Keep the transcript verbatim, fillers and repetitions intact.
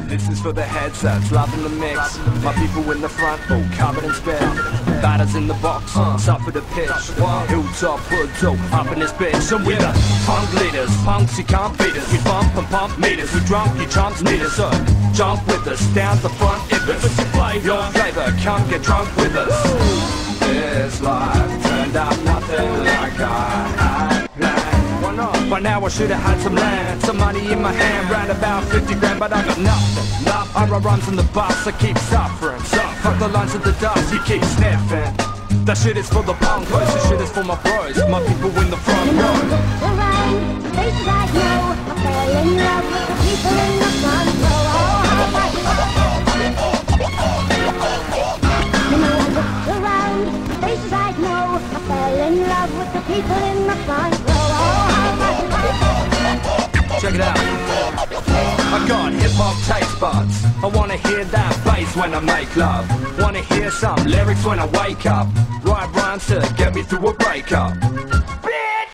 This is for the headsets, loving the mix. My people in the front, all covered in spit. Batters in the box, suffer the pitch. Hilltop hood, so up in this bitch. And we're the punk leaders, punks you can't beat us. We bump and pump meters, we drunk, you chumps need us. So jump with us, down the front if it's your flavor, come get drunk with us. This life turned out nothing like I had planned. Why not? By now I should have had some land, some money in my hand, round about fifty grand, but I got nothing. Nothing. I run runs on the bus, I keep suffering. Fuck the lines of the dust, you keep sniffing. That shit is for the punkos, this shit is for my bros, my people in the front row. Around the faces I know, I fell in love with the people in the front row. You know, I looked around the faces I know, I fell in love with the people in the front row. Check it out. I got hip-hop taste buds. I wanna hear that bass when I make love. Wanna hear some lyrics when I wake up. Write rhymes to get me through a breakup.